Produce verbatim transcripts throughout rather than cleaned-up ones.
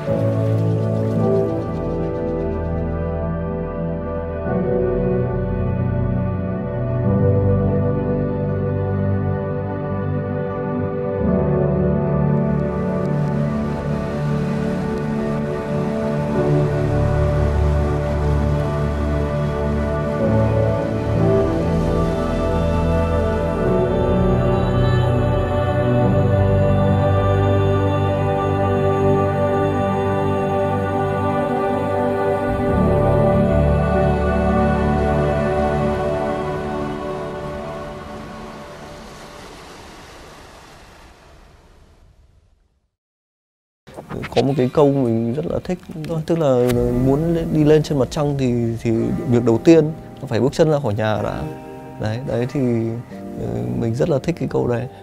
Có một cái câu mình rất là thích, tức là muốn đi lên trên mặt trăng thì thì việc đầu tiên nó phải bước chân ra khỏi nhà đã. Đấy, đấy thì mình rất là thích cái câu đấy.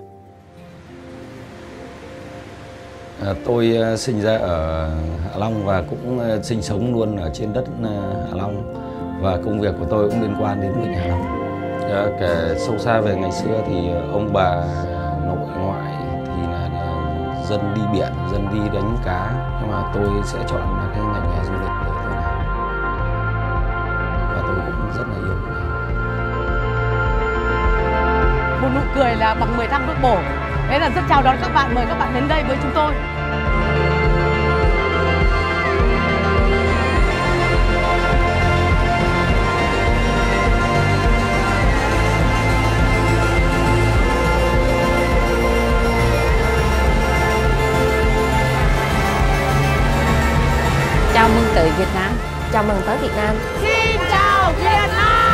À, tôi sinh ra ở Hạ Long và cũng sinh sống luôn ở trên đất Hạ Long, và công việc của tôi cũng liên quan đến Vịnh Hạ Long. À, kể sâu xa về ngày xưa thì ông bà nội ngoại thì là dân đi biển, dân đi đánh cá, nhưng mà tôi sẽ chọn là cái ngành nghề du lịch để tôi làm, và tôi cũng rất là yêu cái này. Một nụ cười là bằng mười thang thuốc bổ. Đấy là rất chào đón các bạn, mời các bạn đến đây với chúng tôi. Chào mừng tới Việt Nam. Chào mừng tới Việt Nam. Xin chào Việt Nam.